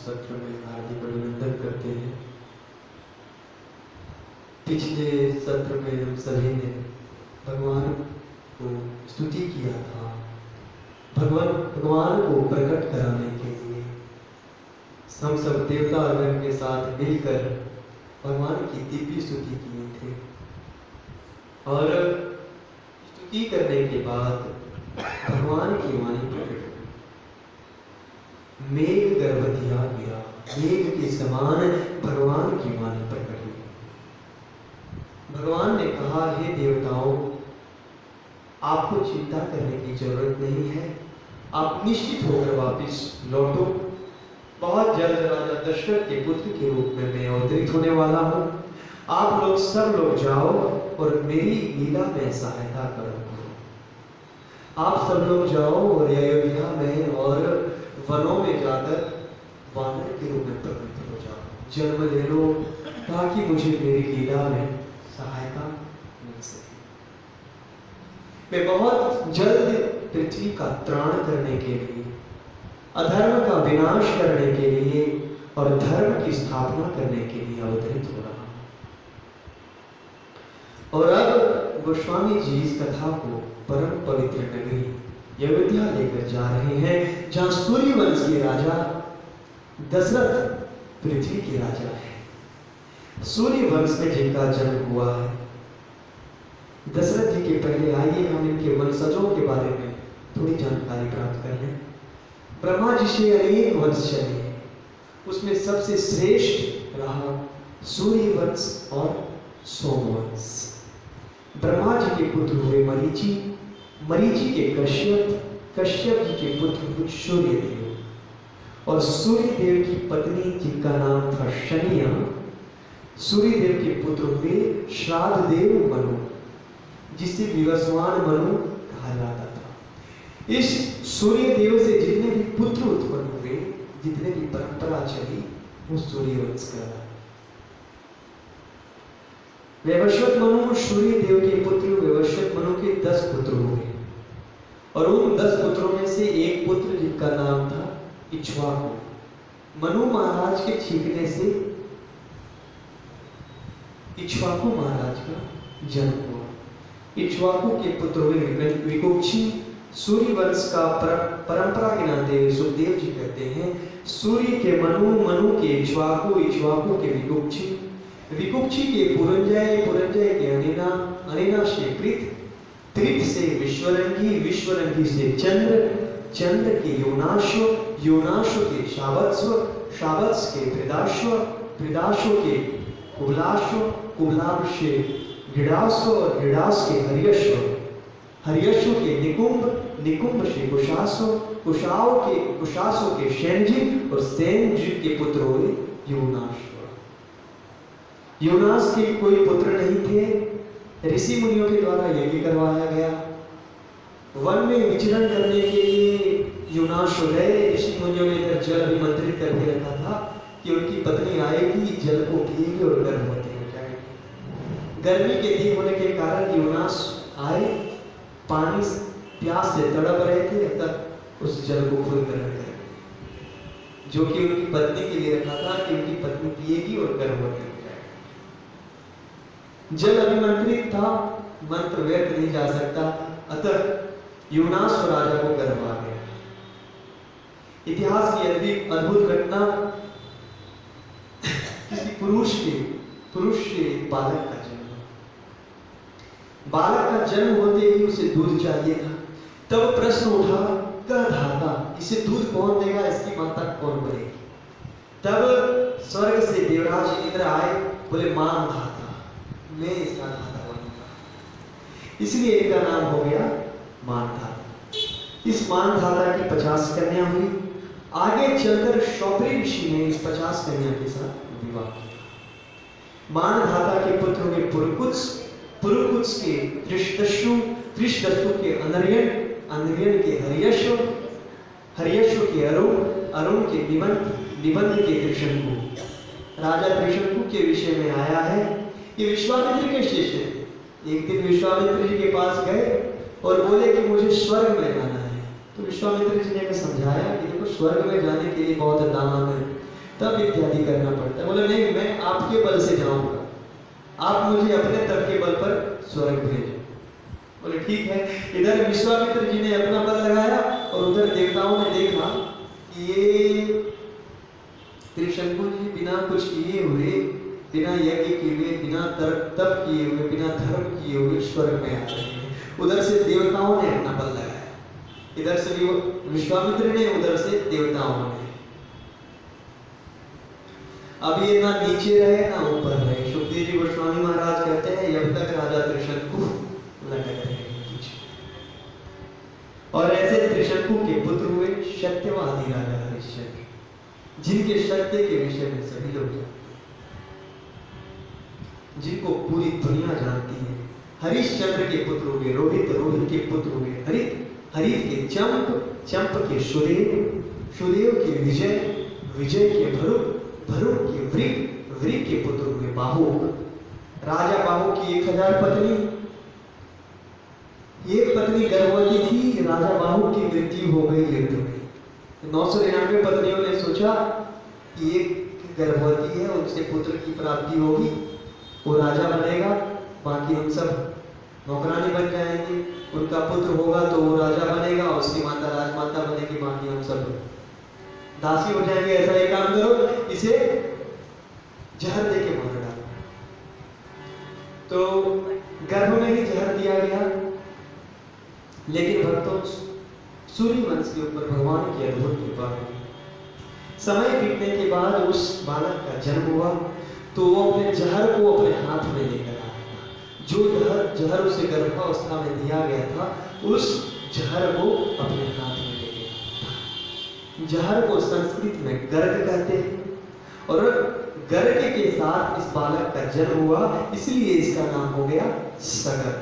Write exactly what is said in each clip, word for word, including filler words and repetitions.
सत्र में हार्दिक अभिनंदन करते हैं। पिछले सत्र में हम सभी ने भगवान को स्तुति किया था, भगवान भगवान को प्रकट कराने के लिए हम सब देवतागण के साथ मिलकर भगवान की दिव्य स्तुति किए थे। और स्तुति करने के बाद भगवान की वाणी प्रकट हुई। मेघ गर्भधिया गिरा, मेघ के समान भगवान की वाणी प्रकट हुई। भगवान ने कहा, हे देवताओं, आपको चिंता करने की जरूरत नहीं है, आप निश्चित होकर वापस लौटो। बहुत जल्द राजा दशरथ के पुत्र के रूप में मैं अवतरित होने वाला हूँ। आप लोग सब लोग जाओ और मेरी लीला में सहायता करो। आप सब लोग जाओ और अयोध्या में और वनों में जाकर वानर के रूप में प्रकट हो जाओ, जन्म ले लो, ताकि मुझे मेरी लीला में सहायता मिल सके। मैं बहुत जल्द पृथ्वी का त्राण करने के लिए, अधर्म का विनाश करने के लिए और धर्म की स्थापना करने के लिए अवतरित हो रहा हूं। और अब गोस्वामी जी इस कथा को परम पवित्र नगरी अयोध्या लेकर जा रहे हैं, जहां सूर्यवंश के राजा दशरथ पृथ्वी के राजा है। सूर्यवंश में जिनका जन्म हुआ है, दशरथ जी के पहले आइए हम इनके वंशजों के बारे में थोड़ी जानकारी प्राप्त कर लें। ब्रह्मा जी से अनेक वंश चले, उसमें सबसे श्रेष्ठ रहा सूर्यवंश और सोमवंश। ब्रह्मा जी के पुत्र हुए मरीचि, मरीचि के कश्यप, कश्यप जी के पुत्र हुए सूर्यदेव, और सूर्यदेव की पत्नी जिनका नाम था शनिया, सूर्यदेव के पुत्र हुए श्राद्धदेव मनु, जिसे विवस्वान मनु कहा जाता था। इस सूर्यदेव से जितने भी पुत्र उत्पन्न हुए, जितने भी परंपरा चली, वो सूर्यवंश कहलाता। वैवस्वत मनु सूर्यदेव के पुत्र, वैवस्वत मनु के दस पुत्र हुए, और उन दस पुत्रों में से एक पुत्र जिनका नाम था इक्ष्वाकु, मनु महाराज के छींकने से इक्ष्वाकु महाराज का जन्म हुआ। इक्ष्वाकु के पुत्र हुए विकुक्षी। सूर्यवंश का परंपरा के नाते सुखदेव जी कहते हैं, सूर्य के मनु, मनु के इक्ष्वाकु, इक्ष्वाकु के विकुक्षी, विकुक्षी के पुरंजय, पुरंजय के अनिना, अनिना से पृथ, पृथ से विश्वरंगी, विश्वरंगी से चंद्र, चंद्र के योनाश्व, योनाश्व के शावत्स्व, शावत्स के भृदाश्व, भृदाश्व के कुबलाश्व, कुबलाभ से घृडाश्व और घृडास के हरियश्व, हरियश्व के निकुंभ, निकुंभ से कुशाश्व, कुशाओं के कुशासों के शैनजित, और शैनजित के पुत्र हुए योनाश्व। योनास के कोई पुत्र नहीं थे, ऋषि मुनियों के द्वारा यज्ञ करवाया गया। वन में विचरण करने के लिए योनास गए। ऋषि मुनियों ने इधर जल अभिमंत्रित करके रखा था कि उनकी पत्नी आएगी, जल को पिएगी और गर्भवती हो जाएगी। गर्मी के दिन होने के कारण योनास आए, पानी प्यास से तड़प रहे थे, तब उस जल को खुद ग्रहण कर, जो कि उनकी पत्नी के लिए रखा था कि उनकी पत्नी पिएगी और गर्भवती। जल अभिमंत्रित था, मंत्र व्यर्थ नहीं जा सकता, अतः योनास राजा को गर्भ आ गया। इतिहास की अद्भुत घटना, किसी पुरुष के पुरुष के बालक का जन्म। बालक का जन्म होते ही उसे दूध चाहिए था। तब प्रश्न उठा, कह धाता, इसे दूध कौन देगा, इसकी माता कौन बनेगी? तब स्वर्ग से देवराज इंद्र आए, बोले मान धाता, मैं इसका धाता बनूंगा। इसलिए इनका नाम हो गया मानधाता। इस मानधाता की पचास कन्या हुई। आगे चलकर शौत्री ऋषि ने इस पचास कन्या के साथ विवाह किया। मानधाता के पुत्र हुए पुरुकुत्स, पुरुकुत्स के त्रिशदस्यु, त्रिशदस्यु के अनर्यन, अनर्यन के हरियश्व, हरियश्व के अरुण, अरुण के निबंध, निबंध के त्रिशंकु। राजा त्रिशंकु के विषय में आया है, ये विश्वामित्र के शिष्य थे। एक दिन विश्वामित्र जी के पास गए और बोले कि मुझे स्वर्ग में जाना है। तो विश्वामित्र जी ने समझाया कि देखो, स्वर्ग में जाने के लिए बहुत दान है, तब इत्यादि करना पड़ता है। बोले नहीं, मैं आपके बल से जाऊंगा, आप मुझे अपने तप के बल पर स्वर्ग भेजो। बोले ठीक है। इधर विश्वामित्र जी ने अपना बल लगाया और उधर देवताओं ने देखा कि ये त्रिशंकु जी बिना कुछ किए हुए, बिना यज्ञ किए हुए, बिना तप किए हुए, बिना धर्म किए हुए स्वर्ग में आ रहे हैं। उधर से देवताओं ने अपना बल लगाया, इधर से भी विश्वामित्र ने, उधर से देवताओं ने। अब ये ना नीचे रहे ना ऊपर रहे। सुखदेव जी गोस्वामी महाराज कहते हैं जब तक राजा त्रिशंकु लटक रहे पीछे। और ऐसे त्रिशंकु के पुत्र हुए सत्यवादी राजा हरिश्चंद्र, जिनके सत्य के विषय में सभी लोग जानते हैं, जिनको पूरी दुनिया जानती है। हरिश्चंद्र के पुत्र हुए रोहित, रोहित के पुत्र हुए हरित, हरित के चंप, चंप के सुदेव, सुदेव के विजय, विजय के भरुक, भरुक के वृक, वृक के पुत्र हुए बाहु। राजा बाहु की एक हजार पत्नी, एक पत्नी गर्भवती थी, राजा बाहु की मृत्यु हो गई युद्ध में। नौ सौ निन्यानवे पत्नियों ने सोचा कि एक गर्भवती है, उनसे पुत्र की प्राप्ति होगी, वो राजा बनेगा, बाकी हम सब नौकरानी बन जाएंगे। उनका पुत्र होगा तो वो राजा बनेगा, उसकी माता राजमाता बनेगी, बाकी हम सब दासी हो जाएंगे। ऐसा एक काम करो, इसे जहर दे के मार डालो। तो गर्भ में ही जहर दिया गया। लेकिन भक्तों, सूर्यवंश के ऊपर भगवान की अद्भुत कृपा हुई। समय बीतने के बाद उस बालक का जन्म हुआ तो वो अपने जहर को अपने हाथ में लेकर आया। जो जहर जहर उसे गर्भावस्था में दिया गया था, उस जहर को अपने हाथ में ले गया। जहर को संस्कृत में गर्ग कहते हैं और गर्ग के साथ इस बालक का जन्म हुआ, इसलिए इसका नाम हो गया सगर।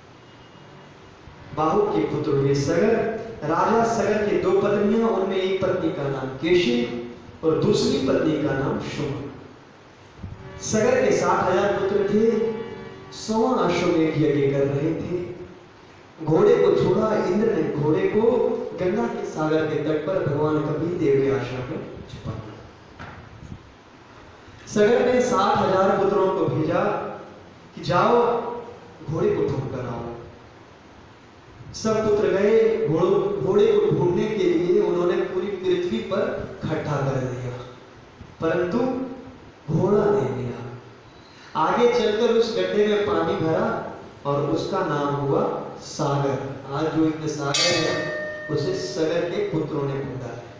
बाहु के पुत्र हुए सगर। राजा सगर के दो पत्नियां, उनमें एक पत्नी का नाम केशी और दूसरी पत्नी का नाम शुभ। सगर के साठ हजार पुत्र थे, सौ अश्वमेध यज्ञ कर रहे थे। घोड़े को छोड़ा, इंद्र ने घोड़े को गंगा के सागर के तट पर भगवान कपिल देव के आश्रम में छुपा दिया। सगर ने साठ हजार पुत्रों को भेजा कि जाओ घोड़े को ढूंढ कर आओ। सब पुत्र गए। घोड़े को ढूंढने के लिए उन्होंने पूरी पृथ्वी पर इकट्ठा कर दिया, परंतु घोड़ा नहीं मिला। आगे चलकर उस गड्ढे में पानी भरा और उसका नाम हुआ सागर। आज जो इतने सागर है उसे सगर के पुत्रों ने ढूंढा है।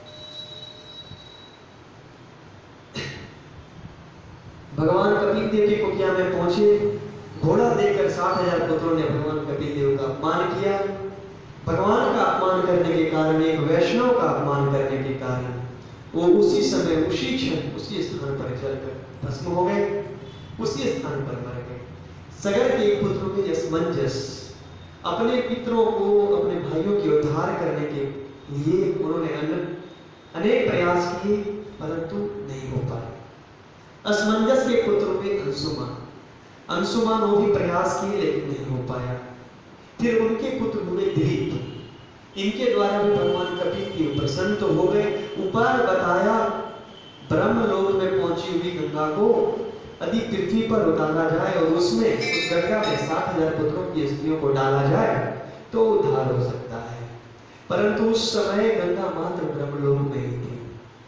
भगवान कपिल देव की कुटिया में पहुंचे। घोड़ा देखकर साठ हजार पुत्रों ने भगवान कपिल देव का अपमान किया। भगवान का अपमान करने के कारण, एक वैष्णव का अपमान करने के कारण वो उसी समय, उसी क्षण, उसी स्थान पर जलकर भस्म हो गए, उसी स्थान पर मर गए। सगर के एक पुत्र हुए यशमंजस। अपने पितरों को, अपने भाइयों के उद्धार करने के लिए उन्होंने अनेक प्रयास किए, परंतु नहीं हो पाए। असमंजस के पुत्र हुए अंशुमान। अंशुमान वो भी प्रयास किए लेकिन नहीं हो पाया। फिर उनके पुत्र हुए दिलीप। इनके द्वारा भी भगवान कपिल देव प्रसन्न तो हो गए। उपाय बताया, ब्रह्मलोक में पहुंची हुई गंगा को यदि पृथ्वी पर उतारा जाए और उसमें, उस गंगा में साठ हजार पुत्रों की स्त्रियों को डाला जाए तो उद्धार हो सकता है। परंतु उस समय गंगा मात्र ब्रह्मलोक में ही थी।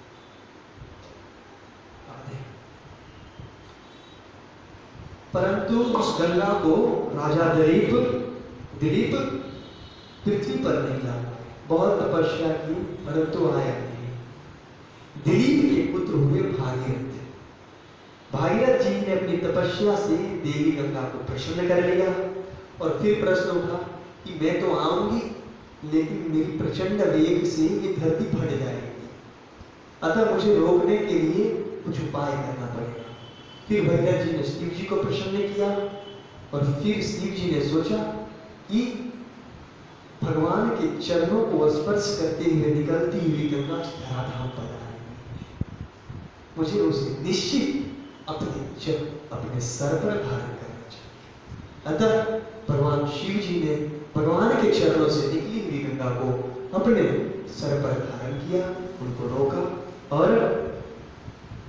परंतु उस गंगा को राजा दिलीप दिलीप पृथ्वी पर नहीं ला। बहुत तपस्या की परंतु आया नहीं। दिलीप के पुत्र हुए भागीरथ। भागीरथ जी ने अपनी तपस्या से देवी गंगा को प्रसन्न कर लिया और फिर प्रश्न उठा कि मैं तो आऊंगी लेकिन मेरी प्रचंड वेग से ये धरती फट जाएगी, अतः मुझे रोकने के लिए कुछ उपाय करना पड़ेगा। फिर भागीरथ जी ने शिव जी को प्रसन्न किया और फिर शिव जी ने सोचा कि भगवान के चरणों को स्पर्श करते हुए निकलती हुई गंगा धराधाम पर आएगी, मुझे उसे निश्चित अपने चरण, अपने सर पर धारण करना चाहिए। अतः भगवान शिव जी ने भगवान के चरणों से निकली हुई गंगा को अपने सर पर धारण किया, उनको रोका और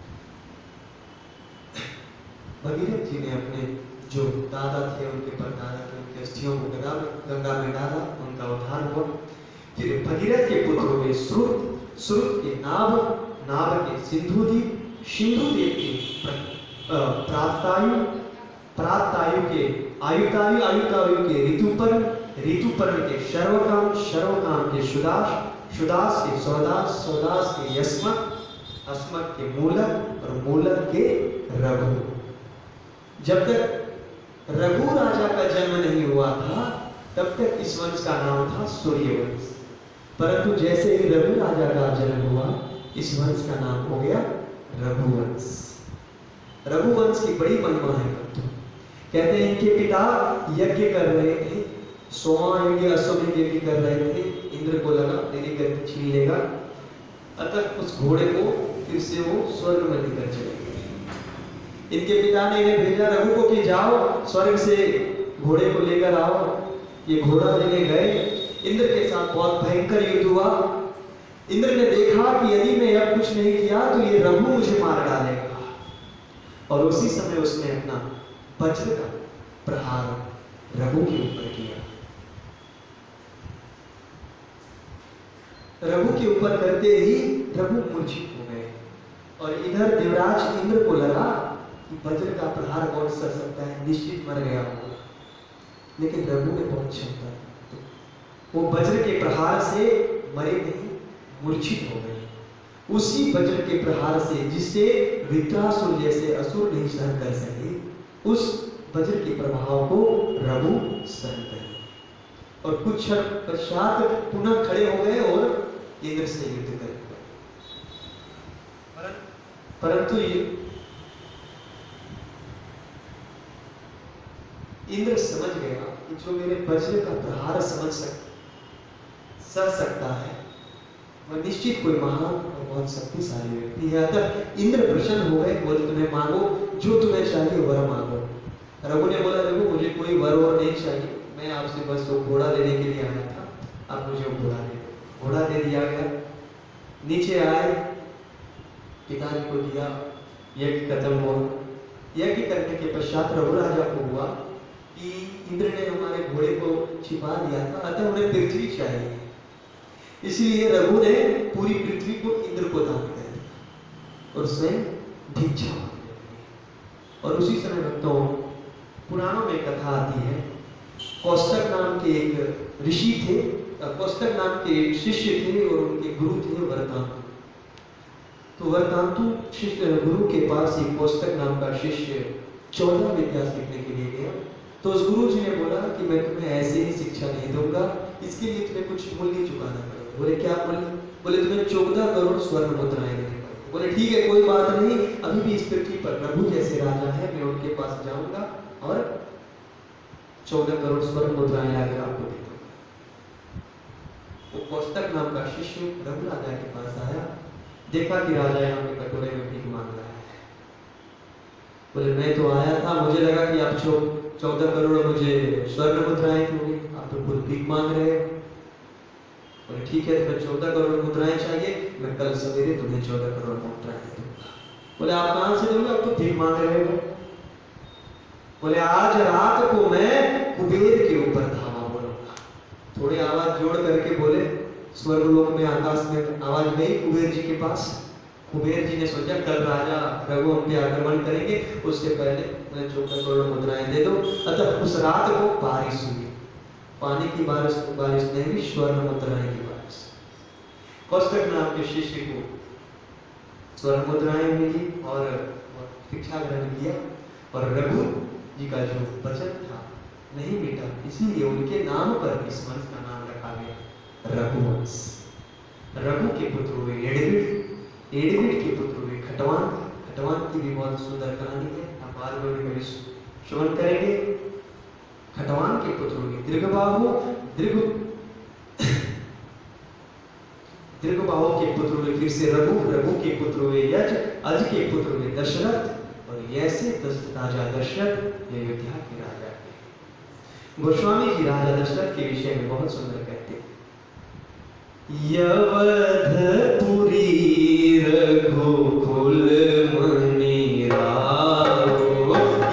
भगीरथ जी ने अपने जो दादा थे उनके परदादा थे उनके अस्थियों को गंगा गंगा में डाला, उनका उद्धार हुआ। फिर भगीरथ के पुत्र हुए श्रुत, श्रुत के नाभ, नाभ के सिंधुदीप, सिंधुदीप के प्रातायु, प्रातायु के आयुतायु, आयुतायु के ऋतुपर्ण, ऋतुपर्ण के शर्वकाम, शर्वकाम के सुदास, सुदास के सौदास, सौदास के यस्मत, अस्मत के मूलक और मूलक के रघु। जब तक रघु राजा का जन्म नहीं हुआ था तब तक इस वंश का नाम था सूर्यवंश, परंतु जैसे ही रघु राजा का जन्म हुआ इस वंश का नाम हो गया रघुवंश। रघुवंश की बड़ी महिमा है। कहते हैं इनके पिता यज्ञ कर रहे थे, सोमा यज्ञ अश्वमेध यज्ञ कर रहे थे। इंद्र को लगा मेरी गद्दी छीन लेगा, अतः उस घोड़े को फिर से वो स्वर्ग में लेकर चले गए। इनके पिता ने इन्हें भेजा रघु को कि जाओ स्वर्ग से घोड़े को लेकर आओ। ये घोड़ा लेने गए। इंद्र के साथ बहुत भयंकर युद्ध हुआ। इंद्र ने देखा कि यदि मैं अब कुछ नहीं किया तो ये रघु मुझे मार डालेगा, और उसी समय उसने अपना वज्र का प्रहार रघु के ऊपर किया। रघु के ऊपर करते ही रघु मूर्छित हो गए, और इधर देवराज इंद्र को लगा कि वज्र का प्रहार कौन सह सकता है, निश्चित मर गया होगा। लेकिन रघु ने बहुत क्षमता, वो वज्र के प्रहार से मरे नहीं, मूर्छित हो गए। उसी वज्र के प्रहार से जिससे वित्रासुर जैसे असुर नहीं सहन कर सके, उस वज्र के प्रभाव को रघु सहन कर, और कुछ क्षण पश्चात पुनः खड़े हो गए और इंद्र से युद्ध कर। परंतु इंद्र समझ गया कि जो मेरे वज्र का प्रहार समझ सक सह सकता है वह निश्चित कोई महान और बहुत शक्तिशाली व्यक्ति है। अतः इंद्र प्रसन्न हो गए, बोले तुम्हें मांगो जो तुम्हें चाहिए वर मांगो। रघु ने बोला देखो मुझे कोई वर और नहीं चाहिए, मैं आपसे बस वो घोड़ा लेने के लिए आया था, आप मुझे वो घोड़ा दे दो। घोड़ा दे दिया गया। नीचे आए, पिताजी को दिया, यज्ञ खत्म हुआ। यज्ञ करने के पश्चात रघु राजा को हुआ कि इंद्र ने हमारे घोड़े को छिपा दिया था, अतः उन्हें पृथ्वी चाहिए। इसलिए रघु ने पूरी पृथ्वी को इंद्र को दान कर दिया और स्वयं भिक्षा मांगने लगे। और उसी समय भक्तों पुराणों में कथा आती है, कौस्तक नाम के एक ऋषि थे, कौस्तक नाम के एक शिष्य थे और उनके गुरु थे वरदांतु। तो वरदांतु शिष्य गुरु के पास एक कौस्तक नाम का शिष्य चौदह विद्या सीखने के लिए गया। तो उस गुरु जी ने बोला कि मैं तुम्हें ऐसे ही शिक्षा नहीं दूंगा, इसके लिए तुम्हें कुछ मूल्य चुकाना पड़ेगा। बोले क्या मूल्य? बोले तुम्हें चौदह करोड़ स्वर्ण मुद्राएं देने पड़ेंगे। बोले ठीक है कोई बात नहीं, अभी भी इस पृथ्वी पर रघु जैसे राजा है, मैं उनके पास जाऊंगा और चौदह करोड़ स्वर्ण मुद्राएं लाकर आपको दे दूंगा। वो कौस्तक नाम का शिष्य रघु राजा के पास आया, देखा कि राजा यहाँ पे कटोरे में भीख मांग रहा है। बोले मैं तो आया था, मुझे लगा कि आप चौदह करोड़ मुझे स्वर्ण मुद्राएं दोगे, आप तो खुद भीख मांग रहे हो। बोले ठीक है, तुम्हें चौदह करोड़ मुद्राएं चाहिए, मैं कल सवेरे तुम्हें चौदह करोड़ मुद्राएं दूंगा। बोले आप कहां से दोगे, आप तो भीख मांग रहे हो। बोले आज रात को मैं कुबेर के ऊपर धावा बोलूंगा। थोड़ी आवाज जोड़ करके बोले, स्वर्गलोक में आकाश में आवाज गई कुबेर जी के पास। कुबेर जी ने सोचा कल राजा रघु हम पे आक्रमण करेंगे, उससे पहले मैं चौदह करोड़ मुद्राएं दे दो। अतः उस रात को बारिश हुई, पानी की बारिश बारिश नहीं हुई, स्वर्ण मुद्राएं की बारिश। कौस्तक नाम के शिष्य को स्वर्ण मुद्राएं मिली और शिक्षा ग्रहण किया, और रघु जी का जो वचन था नहीं मिटा, इसलिए उनके नाम पर इस वंश का नाम रखा गया रघुवंश। रघु के पुत्र हुए एडविड, एडविड के पुत्र हुए खटवान। खटवान की भी बहुत सुंदर कहानी है, आप बाद में भी श्रवण करेंगे। खटवान के पुत्र हुए दीर्घबाहु, दीर्घ दीर्घबाहु के पुत्र हुए फिर से रघु, रघु के पुत्र हुए यज, अज के पुत्र हुए दशरथ, और ऐसे राजा दशरथ ये अयोध्या के राजा थे। गोस्वामी जी राजा दशरथ के विषय में बहुत सुंदर कहते हैं, यवधपुरी रघुकुल मणि राहो,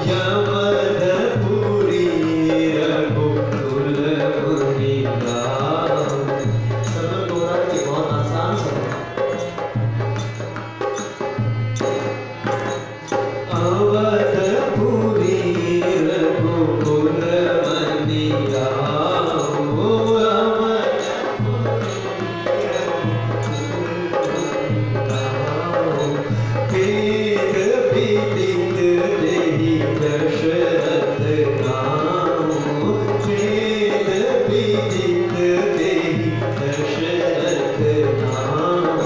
वेद विदित देहि दशरथ नाम, वेद विदित देहि दशरथ नाम।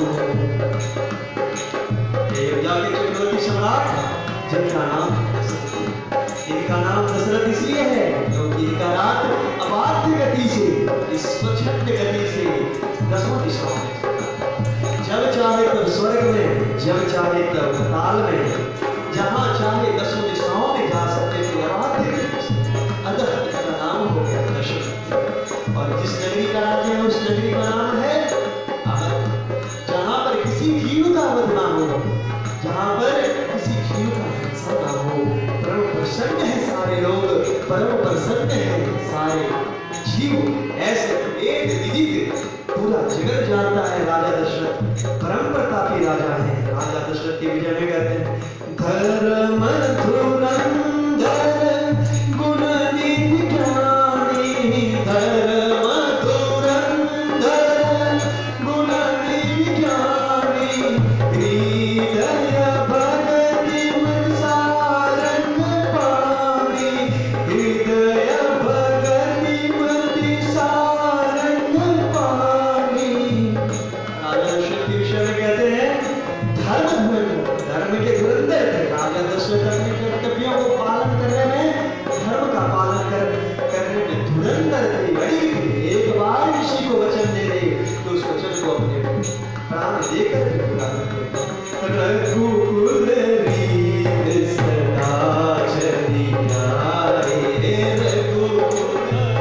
अयोध्या के चक्रवर्ती सम्राट जिनका नाम इनका नाम दशरथ इसलिए है क्योंकि इनका रात अबाध्य गति से, स्वच्छंद गति से दसों दिशाओं में, जब चाहे तब स्वर्ग में, जब चाहे तब पाताल में, जहां चाहे दसों दिशाओं में जा सकते थे अबाध्य गति से। अतः इनका नाम हो गया दशरथ। और जिस नगरी का राज्य है उस नगरी का नाम है अवध। जहां पर किसी जीव का वध ना हो, जहां पर किसी जीव का हिंसा ना हो, परम प्रसन्न है सारे लोग, परम प्रसन्न है सारे जीव। ऐसे वेद विदित पूरा जगत जानता है राजा दशरथ परम प्रतापी राजा है। राजा दशरथ के विजय में कहते हैं धर्म धुरंधर गुण निधि ज्ञानी, धर्म धुरंधर गुण निधि ज्ञानी, हृदय भगति मन सारंग पानी, हृदय भगति मन सारंग पानी। राजा दशरथ के विषय में कहते हैं धर्म धर्म के धुरंधर थे। राजा दशरथ अपने कर्तव्यों को पालन करने में, धर्म का पालन कर, करने में धुरंधर थे, बड़ी थे। एक बार किसी को वचन दे दे तो उस वचन को अपने प्राण देकर भी पूरा करते। रघुकुल रीत सदा चली आए, रघुकुल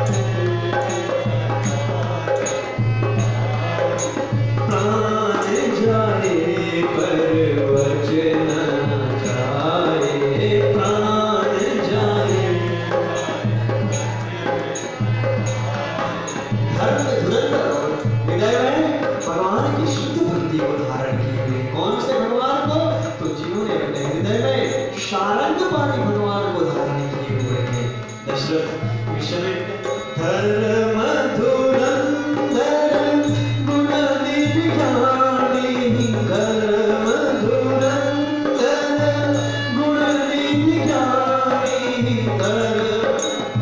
प्राण जाए पर वचन जाए, प्राण जाए। धर्म धुरंधर और हृदय में भगवान की शुद्ध भक्ति को धारण किए हुए। कौन से भगवान को? तो जिन्होंने अपने हृदय में शारंग पानी भगवान को धारण किए हुए हैं। दशरथ विषय में धर्म धुरंधर गुण निधि ज्ञानी, धर्म धुरंधर गुण निधि ज्ञानी, धर्म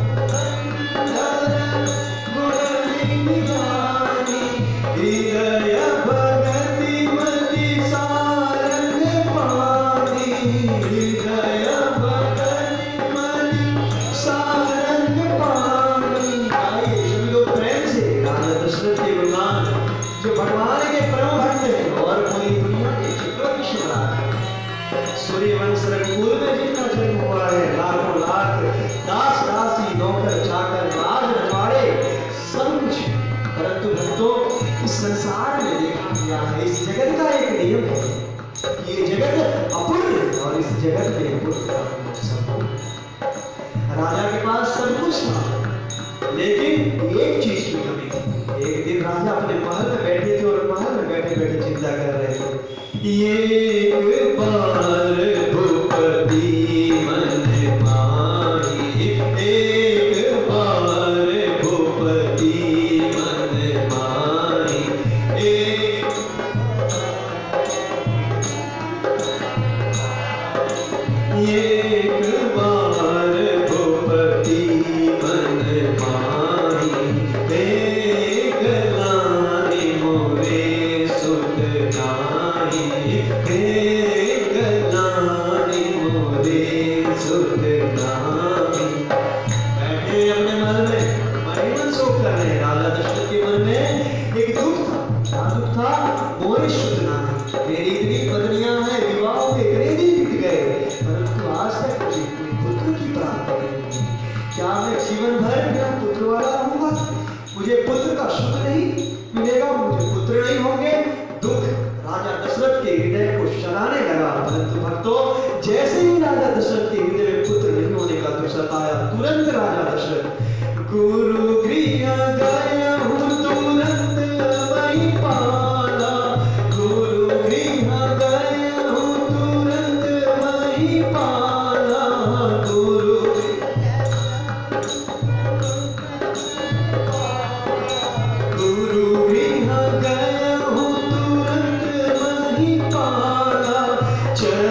गुण निधि ज्ञानी, हृदय भगति मति सारंग पानी, हृदय भगति मति सारंग पानी। आइए सभी लोग प्रेम से राजा दशरथ के गुणगान, जो भगवान के परम भक्त हैं और पूरी दुनिया के चक्रवर्ती सम्राट। सूर्यवंश रघुकुल में जितना जन्म हुआ है, लाखों लाख दास दासी नौकर चाकर राज रजवाड़े सब कुछ, परंतु भक्तों इस संसार में देखा गया है, इस जगत का एक नियम है, ये जगत अपूर्ण है और इस जगत में अपूर्ण का सब हो। राजा के पास सब कुछ था लेकिन एक चीज की कमी थी। एक दिन राजा अपने महल में बैठे थे और महल में बैठे बैठे चिंता कर रहे थे। एक बार भूपति मन माही, एक बार भूपति मन माही, एक एक बार भूपति मन माही, एक लानी मोरे सुत नाही, एक लानी मोरे सुत नाही। बैठे अपने मन में मन शोक कर रहे। राजा दशरथ के मन में एक दुख था। क्या दुख था? मोरे सुत नाही, मेरी इतनी पत्नियां हैं, विवाह के इतने दिन बीत गए परंतु आज तक मुझे कोई पुत्र की प्राप्ति नहीं हुई। क्या मैं जीवन भर बिना पुत्र वाला रहूंगा? मुझे पुत्र का सुख नहीं मिलेगा, मुझे पुत्र नहीं होंगे। दुख राजा दशरथ के हृदय को शराने लगा। परंतु भक्तों, जैसे ही राजा दशरथ के हृदय में पुत्र नहीं होने का दुख सताया, तुरंत राजा दशरथ गुरु गृह गया हूँ तुरंत वही पाला, गुरु गृह गया हूँ तुरंत वही पाला, गुरु गुरु गृह गया हूँ तुरंत वही पाला। चल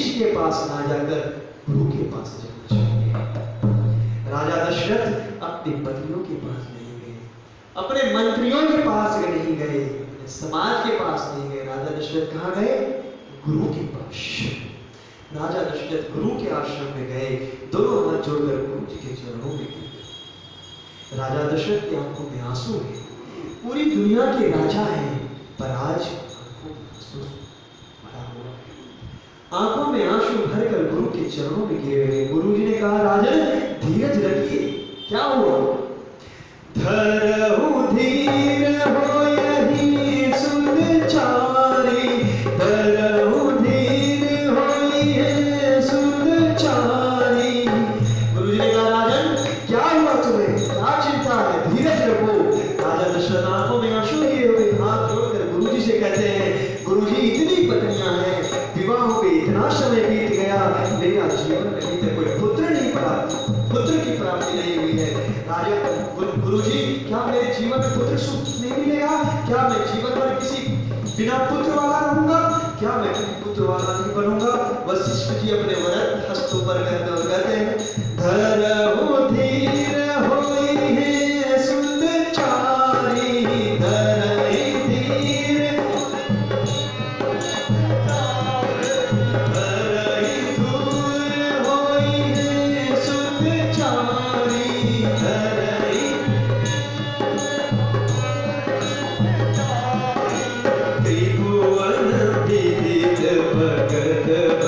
ऋषि के पास ना जाकर गुरु के पास जाना चाहिए। राजा दशरथ अपनी पत्नियों के पास नहीं गए, अपने मंत्रियों के पास नहीं गए, अपने समाज के पास नहीं गए। राजा दशरथ कहाँ गए? गुरु के पास। राजा दशरथ गुरु के आश्रम में गए, दोनों हाथ जोड़कर गुरु जी के चरणों में गिरे। राजा दशरथ की आंखों में आंसू है, पूरी दुनिया के राजा हैं, पर आज आंखों में आंसू भरा हुआ है। आंखों में आंसू भरकर गुरु के चरणों में गिरे हुए। गुरु जी ने कहा, राजन धीरज रखिए। क्या हुआ? धरहु धीर हो यही सुनचारी, धरहु धीर होई है सुनचारी। गुरु जी ने कहा, राजन क्या हुआ तुम्हें, क्या चिंता है, धीरज रखो। राजा दशरथ आंखों में आंसू लिए हुए हाथ जोड़कर गुरु जी से कहते हैं, गुरु जी इतनी पत्नियां हैं, विवाह पे इतना समय बीत गया, मेरा जीवन में अभी तक कोई पुत्र नहीं प्राप्त, पुत्र की प्राप्ति नहीं हुई है। राजा गुरु जी क्या मेरे जीवन में पुत्र सुख नहीं मिलेगा? क्या मैं जीवन भर किसी बिना पुत्र वाला रहूंगा? क्या मैं कभी पुत्र वाला नहीं बनूंगा? वशिष्ठ जी अपने वरद हस्तों पर कहते हैं, धरहु धीर होई है सुनचारी, धरहि धीर धरहि धूर होई है सुनचारी, धरहि त्रिभुवन विदित भगत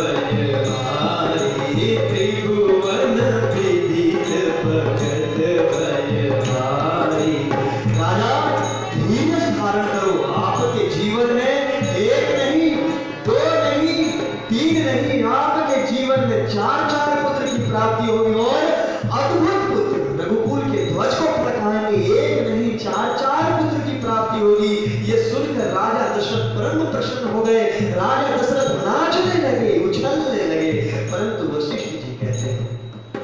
बलहारी, त्रिभुवन विदित भगत बलहारी। राजा धीरज धारण करो, आपके जीवन में एक नहीं, दो नहीं, तीन नहीं, आपके जीवन में चार चार पुत्र की प्राप्ति होगी और अद्भुत पुत्र रघुकुल के ध्वज को फड़काएंगे। एक नहीं, चार चार पुत्र की प्राप्ति होगी। ये सुनकर राजा दशरथ परम प्रसन्न हो गए। राजा दशरथ नाचने लगे, उछलने लगे। परंतु वशिष्ठ जी कहते हैं,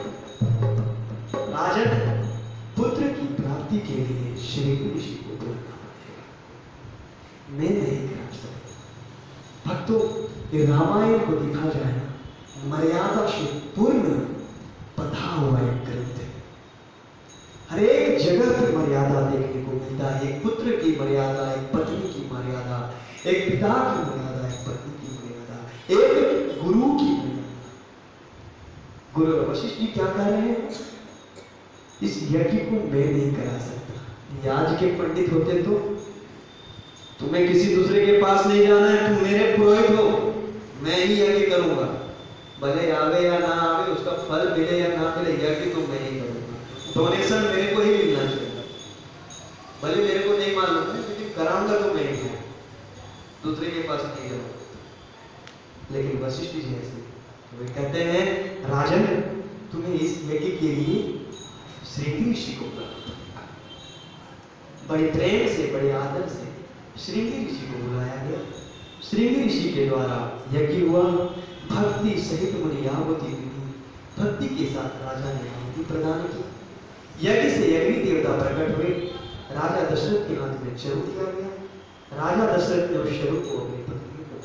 राजन पुत्र की प्राप्ति के लिए श्री ऋषि को बोलना पड़ेगा, मैं नहीं करा सकता। भक्तों, ये रामायण को देखा जाए ना, मर्यादा से पूर्ण बंधा हुआ एक ग्रंथ है। हर एक जगह पर मर्यादा देखने को मिलता है। एक पुत्र की मर्यादा, एक पत्नी की मर्यादा, एक पिता की मर्यादा, एक पत्नी की मर्यादा, एक गुरु की मर्यादा। गुरु वशिष्ठ जी क्या कह रहे हैं? इस यज्ञ को मैं नहीं करा सकता। याज के पंडित होते तो तुम्हें किसी दूसरे के पास नहीं जाना है, तुम मेरे पुरोहित हो, मैं ही यज्ञ करूंगा, भले आवे या ना आवे, उसका फल मिले या ना मिले, यज्ञ तो मैं ही करूंगा। डोनेशन मेरे को ही मिलना चाहिए, भले मेरे को नहीं मालूम है, क्योंकि कराऊंगा तो मैं ही हूं, दूसरे के पास नहीं जाऊंगा। लेकिन वशिष्ठ जी ऐसे वे कहते हैं, राजन तुम्हें इस यज्ञ के लिए श्रृंगी ऋषि को बुलाया, बड़े प्रेम से, बड़े आदर से श्रृंगी ऋषि को बुलाया गया। श्रृंगी ऋषि के द्वारा यज्ञ हुआ। भक्ति सहित मुनि यावती विधि, भक्ति के साथ राजा ने आहुति प्रदान की। यज्ञ से अग्नि देवता प्रकट हुए। राजा दशरथ के हाथ में चरु दिया गया। राजा दशरथ ने उस चरु को अपनी पत्नी को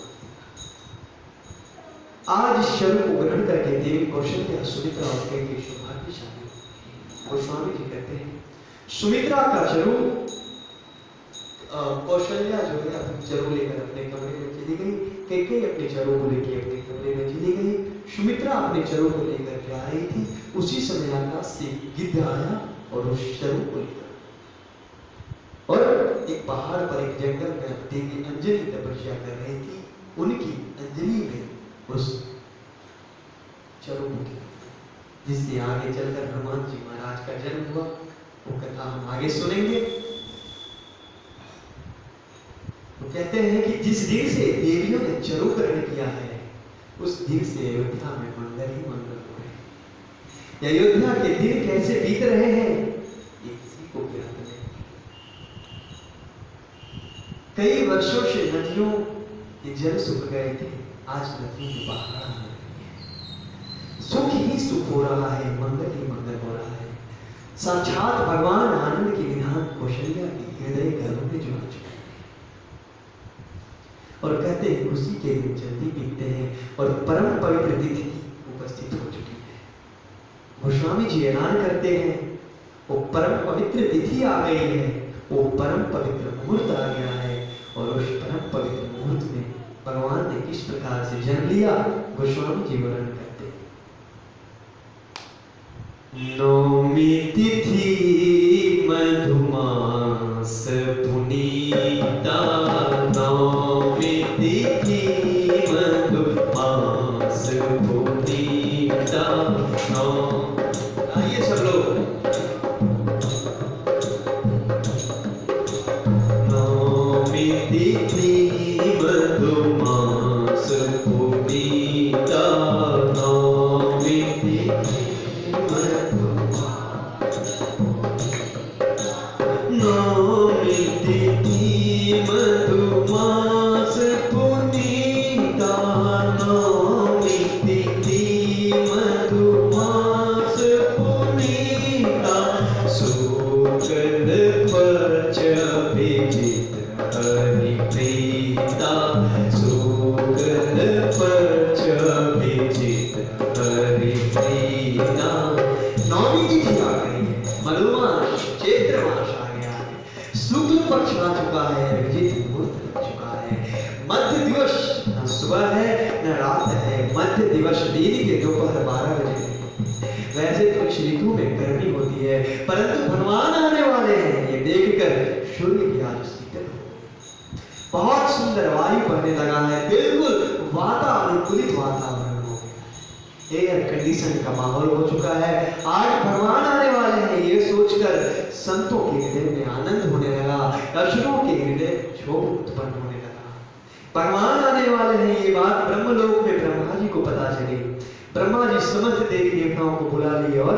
आज चरु को ग्रहण करके देवी कौशल्या, सुमित्रा और कैकेयी सौभाग्यशाली हो। गोस्वामी जी कहते हैं, सुमित्रा का चरु कौशल्या जो है अपनी चरु लेकर अपने कमरे में चली गई, कैकेयी अपने चरु को लेकर अपने कमरे में चली गई। सुमित्रा अपने चरु को लेकर जा रही थी। उसी समय आकाश से गिद्ध आया और उस चरु को लेकर, और एक पहाड़ पर, एक जंगल में देवी अंजलि तपस्या कर रही थी। उनकी अंजलि में उस चरु को, जिससे आगे चलकर हनुमान जी महाराज का जन्म हुआ, वो कथा हम आगे सुनेंगे। तो कहते हैं कि जिस दिन से देवियों ने चरु ग्रहण किया है, उस दिन से अयोध्या में मंगल ही मंगल हो रहे हैं। अयोध्या के दिन कैसे बीत रहे हैं ये किसी को ज्ञात नहीं। कई वर्षों से नदियों के जल सूख गए थे, आज नदियों में बहार आ रही है। सुख ही सुख हो रहा है, मंगल ही मंगल हो रहा है। साक्षात भगवान आनंद की निधान कौशल्या की हृदय गर्भ में जो आ चुके, और कहते हैं खुशी के दिन जल्दी बीतते हैं और परम पवित्र तिथि उपस्थित हो चुकी है। गोस्वामी जी ऐलान करते हैं वो परम पवित्र तिथि आ गई है, वो परम पवित्र मुहूर्त आ गया है, और उस परम पवित्र मुहूर्त में भगवान ने किस प्रकार से जन्म लिया गोस्वामी जी वर्णन करते हैं। नौमी तिथि मधुमास पुनीता, नौमी तिथि मधुमास पुनीता। नौ आइए सब लोग, नौमी तिथि मधुमास पुनीता, नौमी तिथि नौमी तिथि मधुमास पुनीता, नौमी तिथि मधुमास पुनीता, शुक्ल पक्ष अभिजित हरि प्रीता, शुक्ल पक्ष अभिजित हरि प्रीता। नौमी तिथि आ गई है, मधुमास चैत्र मास आ गया है, शुक्ल पक्ष आ चुका है, अभिजित मुहूर्त लग चुका है, मध्य दिवस न सुबह है न रात है, मध्य दिवस दिन के दोपहर बारह बजे है। वैसे तो इस ऋतु में गर्मी होती है, परंतु भगवान आने वाले हैं ये देखकर सूर्य की आज शीतल हो गई। बहुत सुंदर वायु बहने लगा है, बिल्कुल वातानुकूलित वातावरण हो गया, एयर कंडीशन का माहौल हो चुका है। आज भगवान आने वाले हैं ये सोचकर संतों के हृदय में आनंद होने लगा, अर्जुनों के हृदय क्षोभ उत्पन्न होने लगा। भगवान आने वाले हैं ये बात ब्रह्मलोक में ब्रह्मा जी को पता चली। ब्रह्मा जी समस्त देवी देवताओं को बुला लिए और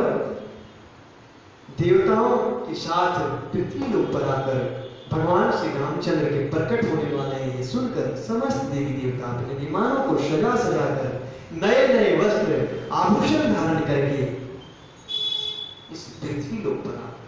देवताओं के साथ पृथ्वी लोक पर आकर भगवान श्री रामचंद्र के प्रकट होने वाले हैं ये सुनकर समस्त देवी देवता अपने विमानों को सजा सजा कर नए नए वस्त्र आभूषण धारण करके इस पृथ्वी लोक पर आ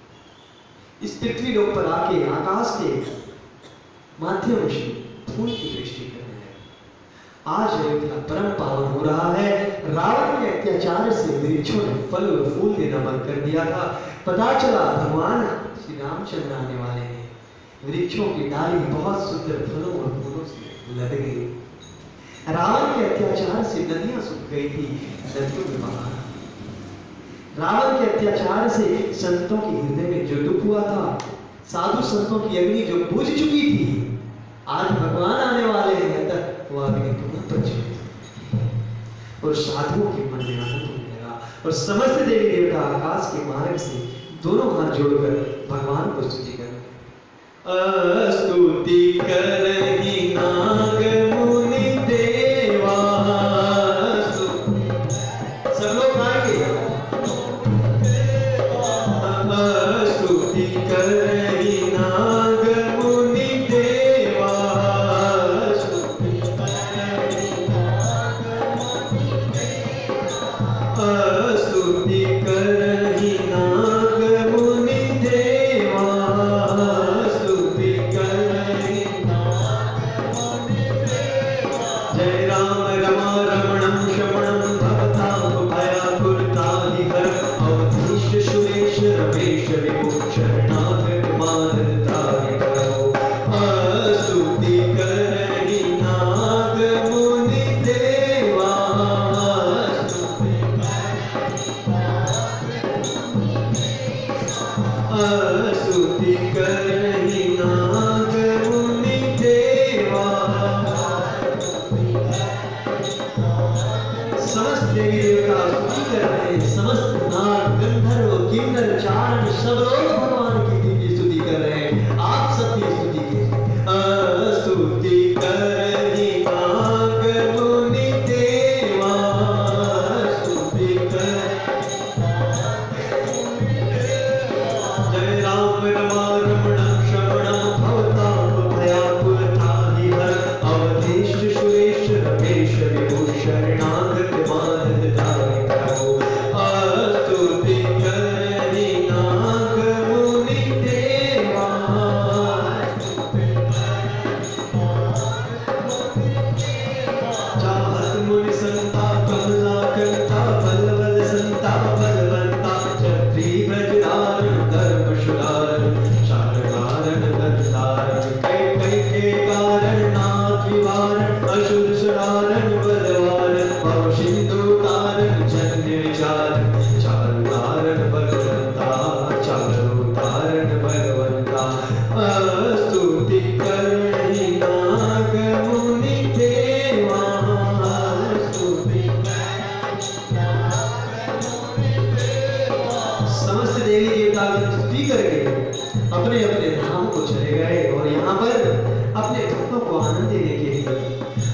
इस पृथ्वी लोक पर आके आकाश के माध्यम से फूल की दृष्टि करने लगे। आज अयोध्या परम पावन हो रहा है। रावण के अत्याचार से वृक्षों ने फल और फूल देना बंद कर दिया था। पता चला भगवान श्री रामचंद्र आने वाले हैं। वृक्षों की डाली बहुत सुंदर फलों और फूलों से लद गई। रावण के अत्याचार से नदियां सूख गई थी, नदियों में बहा। रावण के अत्याचार से संतों के हृदय में जो दुख हुआ था, साधु संतों की अग्नि जो बुझ चुकी थी, आज भगवान आने वाले हैं तक वो अग्नि पुनः प्रज्वलित और साधुओं के मन में आनंद होने लगा। और समस्त देवी देवता आकाश के मार्ग से दोनों हाथ जोड़कर भगवान को स्तुति करने लगे। स्तुति करहि नाग मुनि देवा, सब लोग आएंगे। स्तुति करहि नाग मुनि देवा, स्तुति करहि नाग मुनि देवा, स्तुति करहि नाग मुनि देवा, स्तुति करहि नाग मुनि देवा। जय राम रमा रमणं शमणं भवतां भयाकुलताहि हर अवधीश सुरेश रमेश विभु शरणागत मानताहि करो। स्तुति करहि नाग मुनि देवा, स्तुति करहि नाग मुनि देवा, स्तुति करहि नाग मुनि देवा। समस्त देवी देवता स्तुति कर रहे हैं। समस्त नाग गंधर्व किन्नर चारण सब लोग भगवान की दिव्य स्तुति कर रहे हैं। आप सबकी स्तुति कीजिए। स्तुति करहि नाग मुनि देवा, स्तुति करहि नाग मुनि देवा। जय राम रमा रमणं शमणं भवतां भयाकुलताहि हर अवधीश सुरेश रमेश विभु शरणागत मानताहि करो। स्तुति करहि नाग मुनि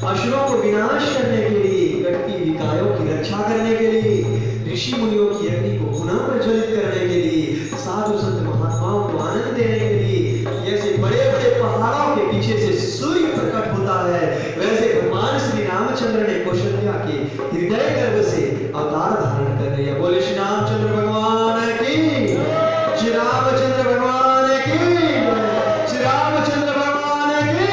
असुरों को विनाश करने के लिए, कटती विकायों की रक्षा करने के लिए, ऋषि मुनियों की अग्नि को पुनः प्रज्वलित करने के लिए, साधु संत महात्माओं को आनंद देने के लिए, जैसे बड़े बड़े पहाड़ों के पीछे से सूर्य प्रकट होता है, वैसे भगवान श्री रामचंद्र ने कौशल्या के हृदय गर्भ से अवतार धारण कर लिया। बोले श्री रामचंद्र भगवान की, श्री रामचंद्र भगवान की, श्री रामचंद्र भगवान की।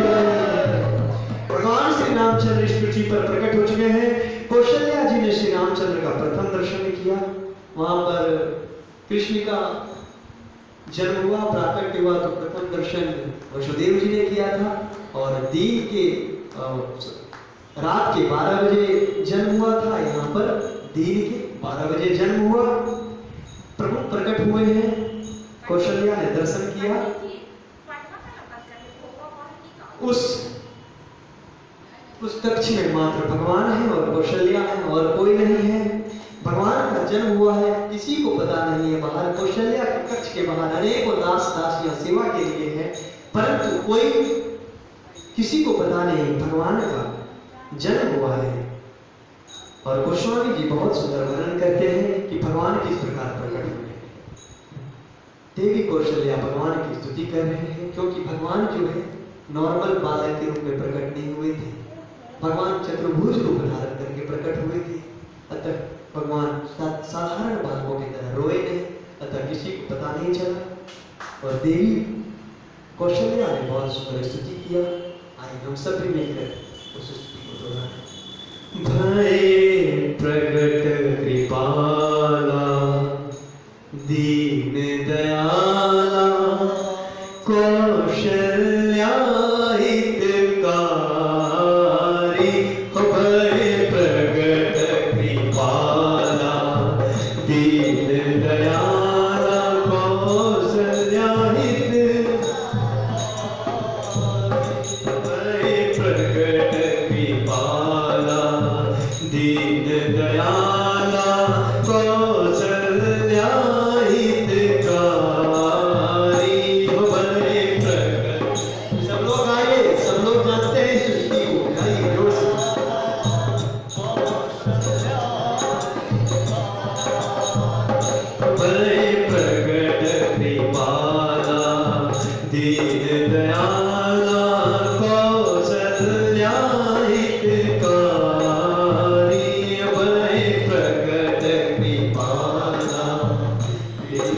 भगवान श्री रामचंद्र इस पृथ्वी पर प्रकट हो चुके हैं। कौशल्या जी ने श्री रामचंद्र का प्रथम दर्शन किया। वहां पर कृष्ण का जन्म हुआ, प्राकट्य हुआ, तो प्रथम दर्शन वसुदेव जी ने किया था। और दिन के रात के बारह बजे जन्म हुआ था, यहाँ पर दिन के बारह बजे जन्म हुआ। प्रभु प्रकट हुए हैं, कौशल्या ने दर्शन किया। उस उस कक्ष में मात्र भगवान है और कौशल्या है, और कोई नहीं है। भगवान का जन्म हुआ है, किसी को पता नहीं है। बाहर कौशल्या के कक्ष के बाहर अनेकों दास दासियां सेवा के लिए हैं, परंतु कोई किसी को पता नहीं भगवान का जन्म हुआ है। और गोस्वामी जी बहुत सुंदर वर्णन करते हैं कि भगवान किस प्रकार प्रकट हुए हैं। देवी कौशल्या भगवान की स्तुति कर रहे हैं, क्योंकि भगवान जो है नॉर्मल बालक के रूप में प्रकट नहीं हुए थे। भगवान चतुर्भुज रूप धारण करके प्रकट हुए थे। अतः भगवान साधारण बालकों की तरह रोए नहीं, अतः किसी को पता नहीं चला। और देवी कौशल्या ने बहुत सुंदर स्तुति किया। आइए हम सब भी मिलकर उस स्तुति को दोहराएं। भय प्रगट कृपाला दीन दयाला कौशल्या हितकारी। भय प्रगट कृपाला दीन दयाला कौशल्या हितकारी। प्रगट कृपाला दीन दयाला कौशल्या हितकारी। भय प्रगट, सब लोग आइए, सब लोग जानते हैं इस स्तुति को, गाइए जोर से। भय प्रगट कृपाला दीन दयाला कौशल्या हितकारी। भय प्रगट कृपाला दीन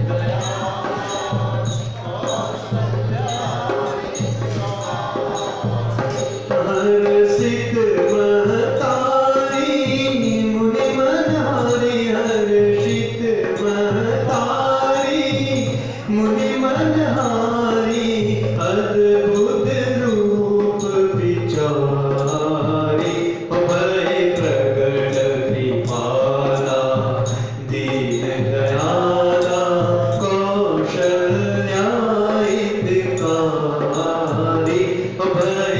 हर्षित महतारी मुनि मनहारी। हर्षित महतारी मुनि मनहारी अद्भुत रूप विचारी। भय प्रगट कृपाला दीन दयाला कौशल्या हितकारी। भय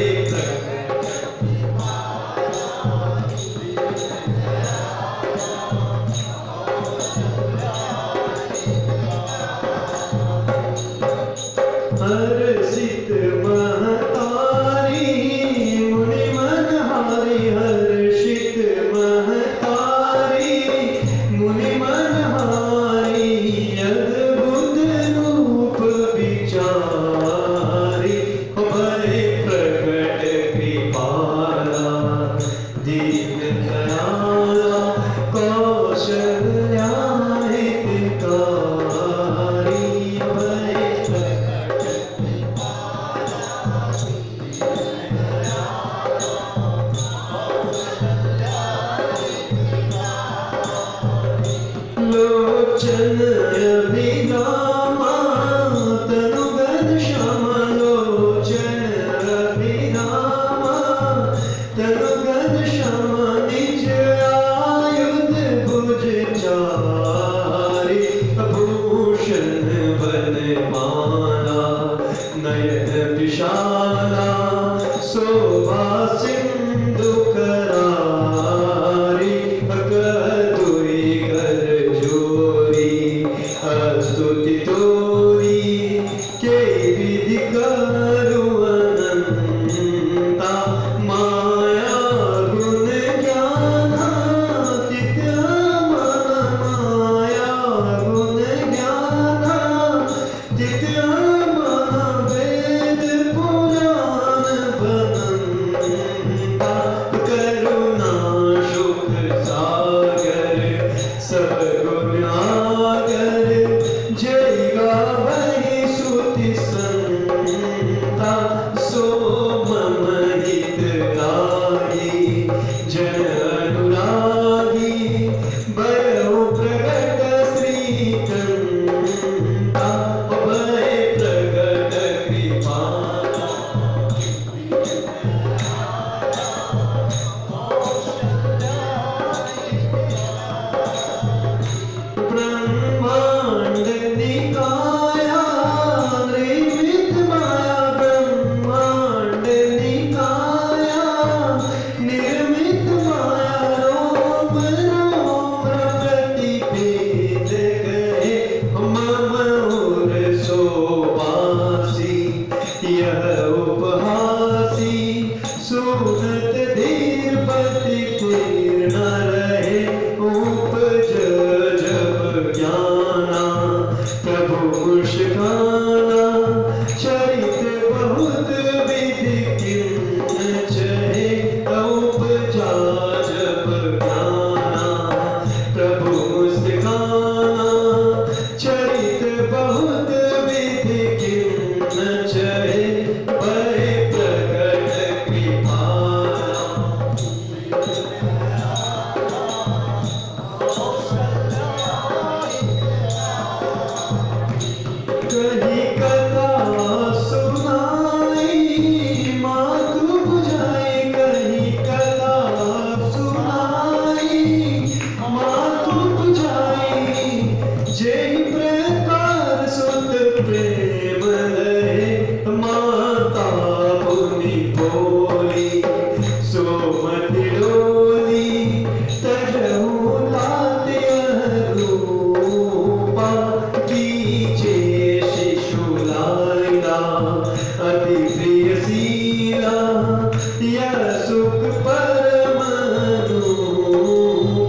हर्षित महतारी मुनि मनहारी। हर्षित महतारी मुनि मनहारी अद्भुत रूप विचारी। भय प्रगट कृपाला दीन दयाला कौशल्या हितकारी। भय लोचन अभिरामा तनु घनश्यामा। लोचन अभिरामा तनु घनश्यामा निज आयुध भुज चारि। भूषण बन माला नयन विशाला शोभा सिंधु करारी। कदुई कर जोरी स्तुति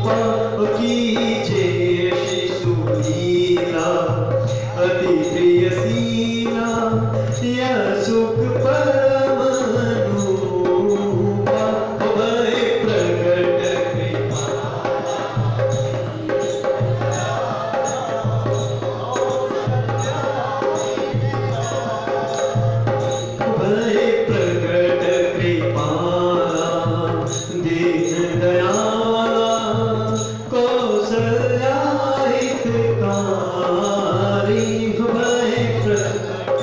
कीजे शिशु लीला अति प्रिय सीला यह सुख परम अनुपा भय प्रकट कृपा भय प्रकट कृपा दीन दयाला कौशल्या हितकारी भय प्रकट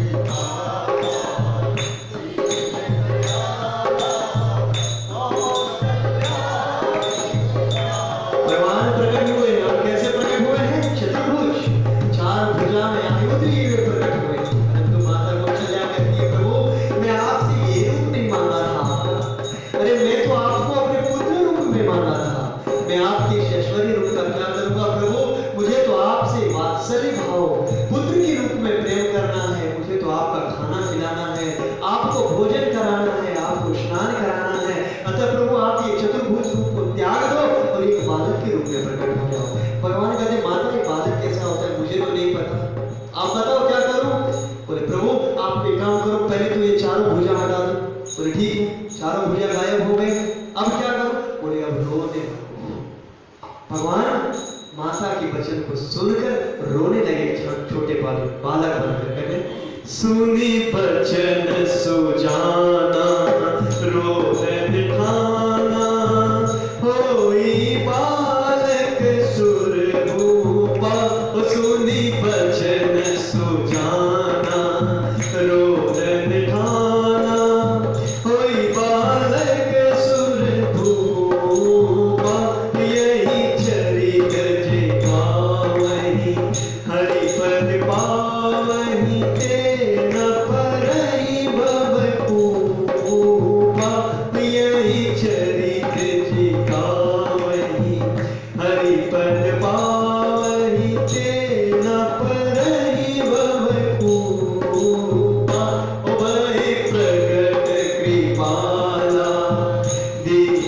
भगवान प्रकट हुए और कैसे प्रकट हुए हैं? चतुर्भुज चार भुजा में आयुधि हुए प्रकट हुए। परंतु माता कौशल्या कहती है प्रभु मैं आपसे ये रूप नहीं मांगा था आपका। अरे मैं तो आपको अपने पुत्र रूप में मांगा था। मैं आपके इस ऐश्वर्य रूप का क्या करूंगा प्रभु? मुझे तो आपसे वात्सल्य भाव पुत्र के रूप में प्रेम करना है। मुझे तो आपका खाना खिलाना है, आपको भोजन कराना है, आपको स्नान कराना है। अतः प्रभु आप ये चतुर्भुज रूप को त्याग दो और एक बालक के रूप में प्रकट हो जाओ। भगवान कहते माता ये बालक कैसा होता है मुझे तो नहीं पता, आप बताओ क्या करूं? बोले प्रभु आप एक काम करो, पहले तो ये चारों भुजा हटा दो। बोले ठीक है, चारों भुजा गायब हो गए, अब क्या करो? बोले अब रोने लगो। भगवान माता के वचन को सुनकर रोने लगे। छो- छोटे बालक बालक बनकर कहते सुनी बचन सुजाना रोदन ठाना होई बालक सुर भूपा। सुनी बचन सुजाना रोदन ठाना होई बालक सुर भूपा। यही चरित जे पावहि हरिपद पावहि तेन परहि भव पूपा। यही चरित जे पावहि हरिपद पावहि तेन परहि भव पूपा। भय प्रकट कृपाला दीन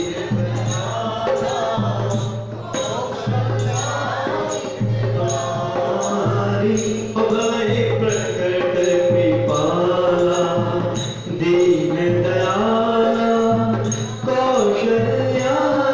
भय प्रकट कृपाला दीन दयाला कौशल्या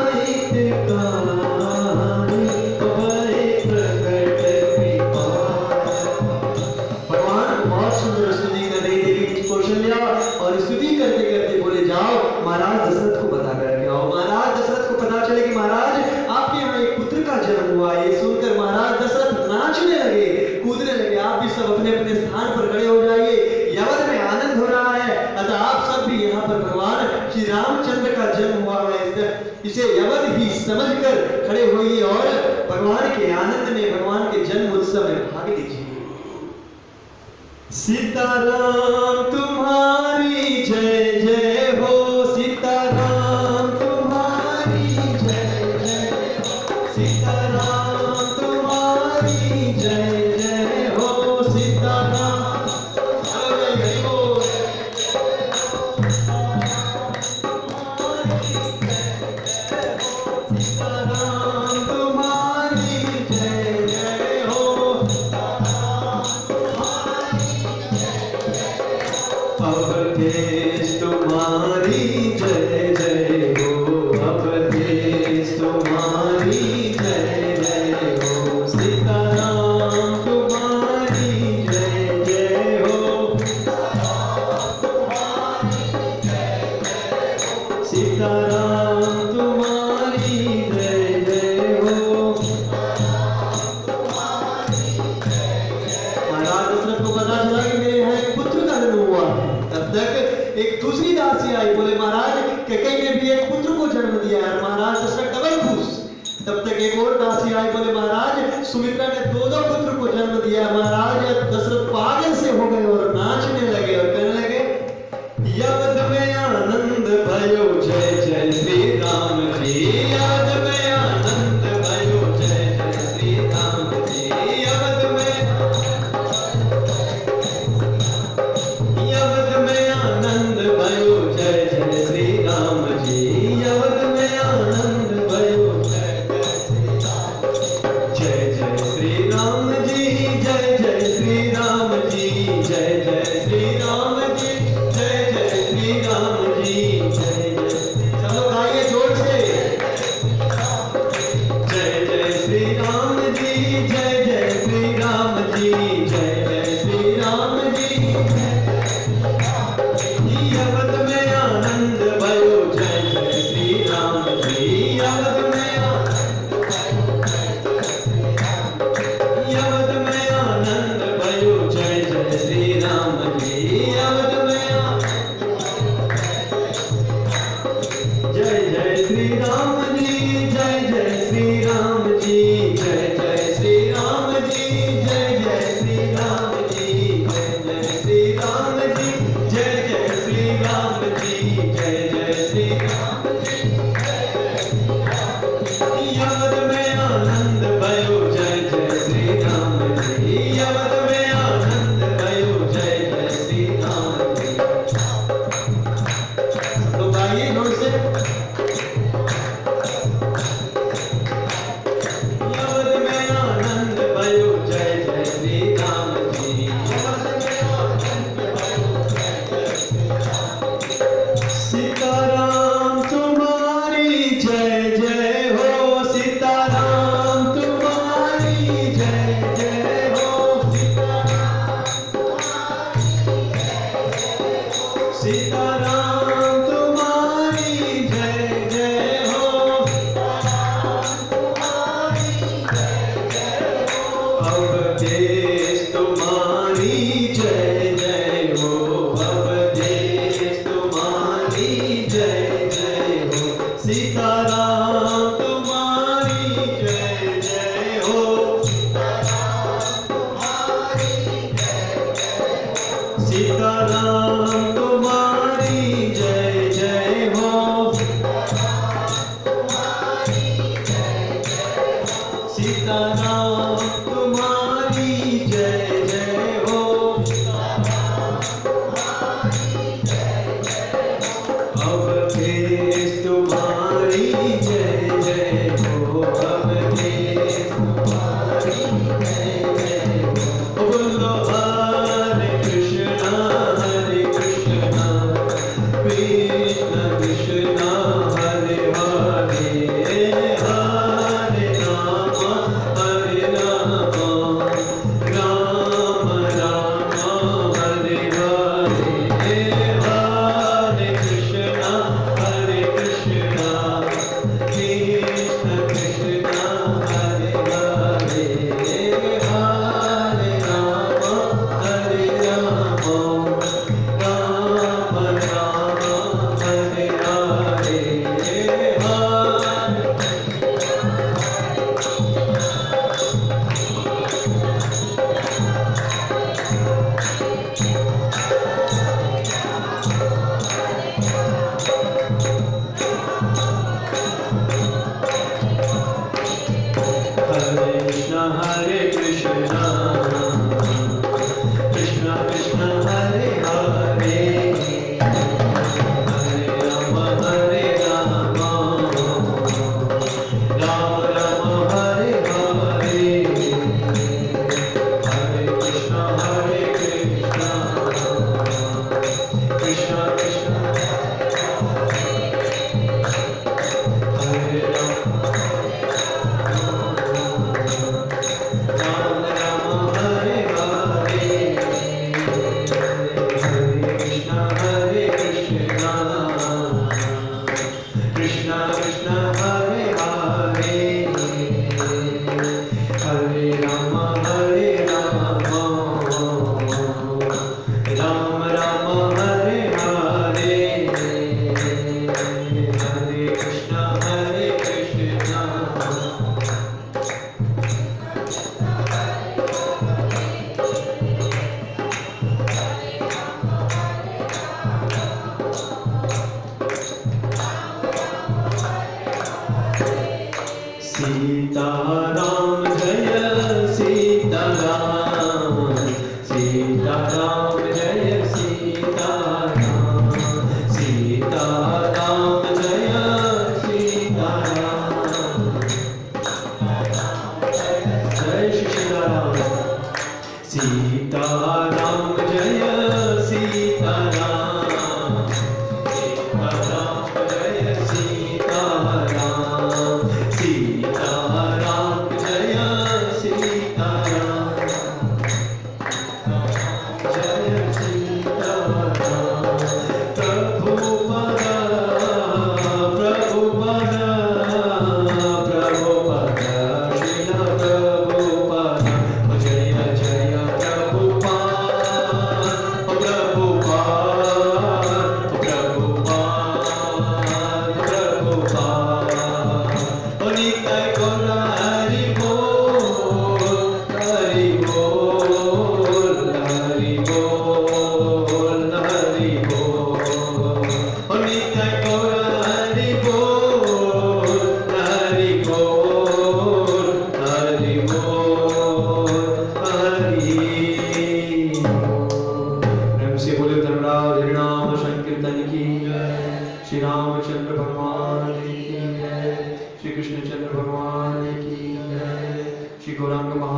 हितकारी भय प्रकट कृपाला। भगवान बहुत सुंदर स्तुति कर रही देवी कौशल्या और स्तुति करते करते बोले जाओ महाराज दशरथ को पता करके आओ। महाराज दशरथ को पता चले कि महाराज आपके यहाँ एक पुत्र का जन्म हुआ। ये सुनकर महाराज दशरथ नाचने लगे, कूदने लगे। आप भी सब अपने अपने स्थान पर खड़े हो जाइए, यवन में आनंद हो रहा है। अतः आप सब भी यहाँ पर भगवान श्री रामचंद्र का जन्म हुआ है इसे यवन ही समझकर खड़े होइए और भगवान के आनंद में भगवान के जन्म उत्सव में भाग लीजिए। सीताराम तुम्हारी जय जय हो, सीताराम तुम्हारी जय जय हो, सीताराम तुम्हारी जय जय हो, सीताराम जय जय हो। सीताराम तुम्हारी जय जय हो, अब देश तुम्हारी जय जय हो, अब देश तुम्हारी जय जय हो, सीताराम तुम्हारी जय जय हो, सीताराम तुम्हारी जय जय हो। महाराज दशरथ को पता चला कि मेरे यहाँ एक पुत्र का जन्म हुआ है। तब तक एक दूसरी दासी आई, बोले महाराज कैकेयी ने भी एक पुत्र को जन्म दिया है। महाराज दशरथ डबल खुश। तब तक एक और दासी आई, बोले महाराज सुमित्रा ने दो दो पुत्र को जन्म दिया। महाराज दशरथ पागल से हो गए और नाचने लगे और कहने लगे यवद में आनंद भयो जय जय श्री राम जी, यवद में आनंद भयो जय जय श्री राम जी, यवद में यवद में आनंद भयो जय जय श्री राम जी, यवद में आनंद भयो जय जय सीताराम तुम्हारी जय जय हो, अवधेश तुम्हारी जय जय हो, अवधेश तुम्हारी जय जय हो। बोलो हरे कृष्णा हरे कृष्णा कृष्ण कृष्णा हरे हरे, हरे राम हरे राम राम राम हरे हरे, हरे कृष्णा हरे कृष्णा कृष्ण कृष्णा हरे हरे, हरे राम हरे राम राम राम हरे हरे, हरे हरे कृष्णा हरे कृष्णा कृष्णा कृष्णा हरे हरे, हरे राम हरे राम राम राम हरे हरे, हरे कृष्णा हरे कृष्णा कृष्णा कृष्णा हरे राम राम राम हरे हरे, हरे कृष्णा हरे कृष्णा कृष्णा कृष्णा हरे हरे, हरे राम हरे राम राम राम हरे हरे, हरे कृष्णा हरे कृष्णा सीताराम जय सीताराम, सीताराम जय सीताराम, सीताराम जय सीताराम, जय श्री सीताराम, सीताराम जय सीताराम, सीताराम जय सीताराम, सीताराम जय सीताराम, जय सीताराम। प्रभुपद प्रभुपद प्रभुपद श्रील प्रभुपद, जय जय प्रभुपाद प्रभुपाद प्रभुपाद प्रभुपाद, नित्य गौर हरि बोल हरि बोल हरि बोल हरि बोल, नित्य गौर हरि बोल हरि बोल हरि बोल हरि। प्रेम से बोले धर्मराज हरिनाम संकीर्तन की जय, श्री रामचंद्र भगवान की जय, श्री कृष्णचंद्र भगवान की जय, श्री गौरांग महा